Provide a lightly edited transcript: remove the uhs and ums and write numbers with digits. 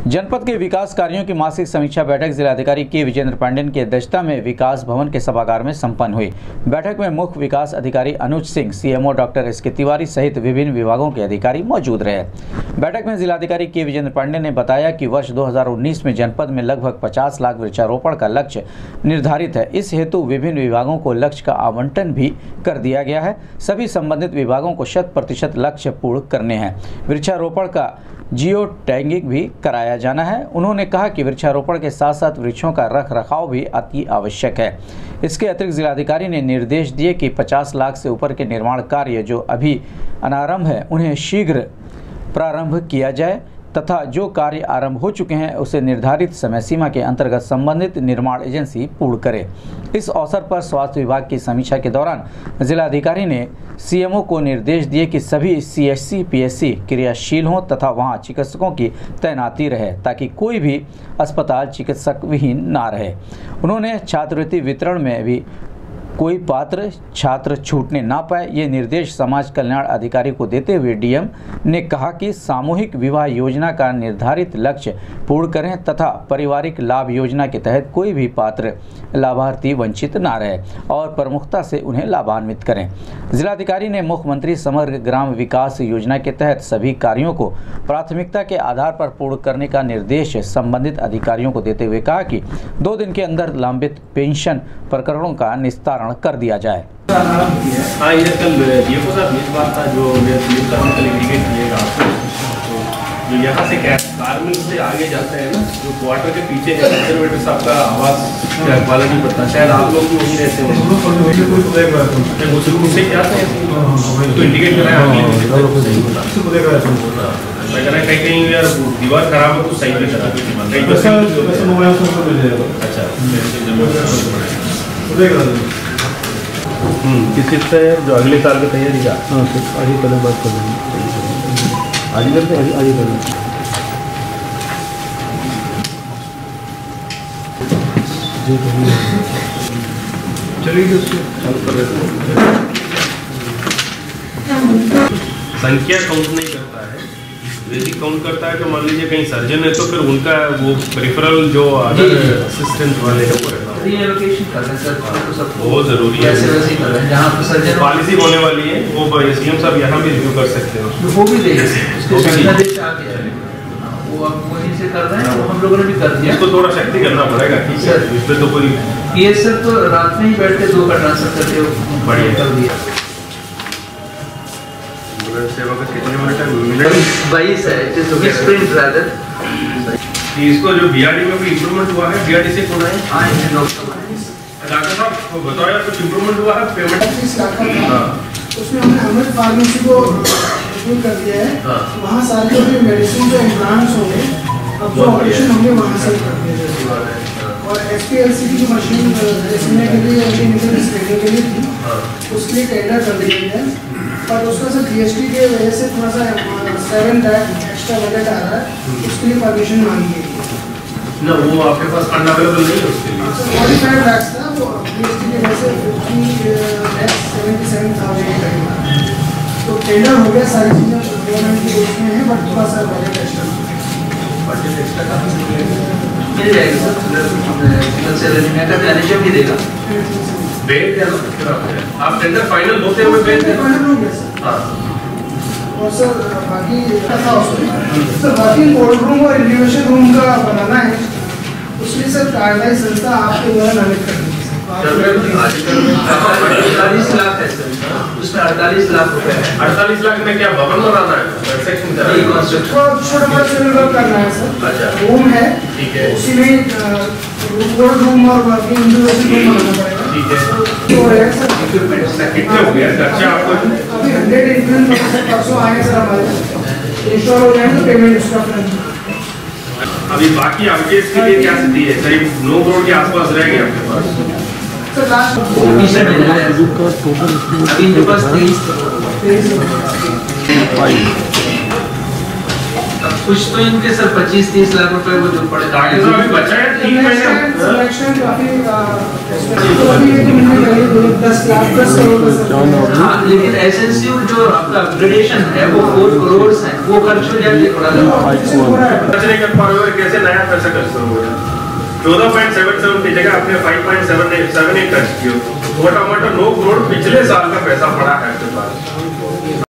जनपद के विकास कार्यों की मासिक समीक्षा बैठक जिलाधिकारी के विजेंद्र पांडेय की अध्यक्षता में विकास भवन के सभागार में संपन्न हुई। बैठक में मुख्य विकास अधिकारी Anuj Singh, CMO doctor S K Tiwari सहित विभिन्न विभागों के अधिकारी मौजूद रहे। बैठक में जिलाधिकारी के विजेंद्र पांडेय ने बताया कि वर्ष 2019 में जनपद में लगभग 50 लाख वृक्षारोपण का लक्ष्य निर्धारित है। इस हेतु विभिन्न विभागों को लक्ष्य का आवंटन भी कर दिया गया है। सभी संबंधित विभागों को 100% लक्ष्य पूर्ण करने हैं। वृक्षारोपण का जियो टैगिंग भी कराया जाना है। उन्होंने कहा कि वृक्षारोपण के साथ साथ वृक्षों का रख रखाव भी अति आवश्यक है। इसके अतिरिक्त जिलाधिकारी ने निर्देश दिए कि 50 लाख से ऊपर के निर्माण कार्य जो अभी अनारंभ है उन्हें शीघ्र प्रारंभ किया जाए तथा जो कार्य आरंभ हो चुके हैं उसे निर्धारित समय सीमा के अंतर्गत संबंधित निर्माण एजेंसी पूर्ण करे। इस अवसर पर स्वास्थ्य विभाग की समीक्षा के दौरान जिलाधिकारी ने सीएमओ को निर्देश दिए कि सभी सीएचसी पीएचसी क्रियाशील हों तथा वहां चिकित्सकों की तैनाती रहे ताकि कोई भी अस्पताल चिकित्सक विहीन ना रहे। उन्होंने छात्रवृत्ति वितरण में भी कोई पात्र छात्र छूटने ना पाए, ये निर्देश समाज कल्याण अधिकारी को देते हुए डीएम ने कहा कि सामूहिक विवाह योजना का निर्धारित लक्ष्य पूर्ण करें तथा पारिवारिक लाभ योजना के तहत कोई भी पात्र लाभार्थी वंचित ना रहे और प्रमुखता से उन्हें लाभान्वित करें। जिलाधिकारी ने मुख्यमंत्री समग्र ग्राम विकास योजना के तहत सभी कार्यों को प्राथमिकता के आधार पर पूर्ण करने का निर्देश संबंधित अधिकारियों को देते हुए कहा कि 2 दिन के अंदर लंबित पेंशन प्रकरणों का निस्तारण कर दिया जाए। हाँ, ये कल डीएफओ साहब इस बात था जो हम कल इंडिकेट किएगा आपको, जो यहाँ से कारमिल से आगे जाते हैं ना, जो क्वार्टर के पीछे है कंजर्वेटर साहब का आवास वाला नहीं पता, शायद आप लोग भी वहीं रहते हैं उससे क्या तो इंडिकेट कराया कहीं यार दीवार खराब हो तो सही भी करा। किसी से जो अगले साल की तैयारी का आज ही कल बात कर लेंगे, आज ही करते हैं, आज ही कर लेंगे। चलिए संख्या काउंट नहीं करता है, बेसिक काउंट करता है। तो मान लीजिए कहीं सर्जन है तो फिर उनका वो प्रेफरल जो अदर असिस्टेंट वाले हैं वो रीएलोकेशन कर रहे हैं सर, तो सब बहुत जरूरी है। ऐसे वैसे कर रहे हैं जहाँ पे सर्जन पॉलिसी होने वाली है वो सीएम साहब यहाँ भी रिव्यू कर सकते हैं, वो भी देंगे उसके संख्यादेश आ गया है, वो अब वहीं से कर रहे हैं, वो हम लोगों ने भी कर दिया। इसको थोड़ा शक्ति करना पड़ेगा ठीक है, इस पे तो कोई ये सर तो रात में ही बैठ के 2 का ट्रांसफर करके बढ़िया कर दिया। सेवा का कितने मिनट 22 है, स्प्रिंट रादर। इसको जो बीआरडी में कोई इंप्रूवमेंट हुआ है, बीआरडी से कौन है? हाँ डॉक्टर साहब को बताओ यार, कुछ इंप्रूवमेंट हुआ है पेमेंट? उसमें हमने अमृत फार्मेसी को शुरू कर दिया है। वहाँ सारे जो मेडिसिन जो इम्प्लांट्स होंगे अब जो ऑपरेशन होंगे वहाँ से कर दिए जाएंगे। और एसपीएलसी की जो मशीन देखने के लिए स्क्रीनिंग के लिए थी उसके लिए टेंडर कर दिया गया है, पर उसका सर जीएसटी के वजह से थोड़ा सा 7 लाख एक्स्ट्रा बजट आ रहा है, उसके लिए परमिशन मांगी गई ना। वो आपके पास फंड अवेलेबल नहीं है उसके लिए? 45 लाख था, वो जीएसटी की वजह से 50,77,000 तो टेंडर हो गया, सारी चीज़ें गवर्नमेंट की उसमें है, बट थोड़ा सा बजट एक्स्ट्रा मिल जाएगा सर। भी देगा बेड आप टेंडर फाइनल होते हुए बेड हाँ। और सर बाकी सर बाकी कोल्ड रूम और एलिवेशन रूम का बनाना है, उसमें सर कार्यदायी संस्था आपके द्वारा नामित करनी है। 48 लाख है सर, उसमें 48 लाख रुपए है। 48 लाख में क्या भवन बनाना है? छोटा मोटा सिविल वर्क करना है सर। अच्छा, रूम है ठीक है, उसी में कोल्ड रूम और बाकी इंडिविजुअल रूम बनाना पड़ेगा ठीक है। तो है सर इक्विपमेंट कितने हो गया खर्चा आपको? अभी 100 इक्विपमेंट परसों आए सर, हमारे इंस्टॉल हो जाएंगे, पेमेंट उसका अभी बाकी आपके इसके लिए क्या स्थिति है? करीब 9 करोड़ के आसपास रहेंगे आपके पास सर। लास्ट टोटल कुछ तो इनके सर 25-30 लाख रुपए वो जो पड़े बचा है 3 महीने। सिलेक्शन काफी तो अभी ये महीने करीब 10 करोड़ का। हाँ, लेकिन एसएनसीयू जो आपका अपग्रेडेशन है वो 4 करोड़ है, वो खर्च हो जाएगा थोड़ा सा। खर्च नहीं कर पा रहे हो, कैसे नया पैसा खर्च करोगे? 14.77 की जगह आपने 5.78 खर्च किया। मोटा मोटा 9 करोड़ पिछले साल का पैसा पड़ा है आपके पास।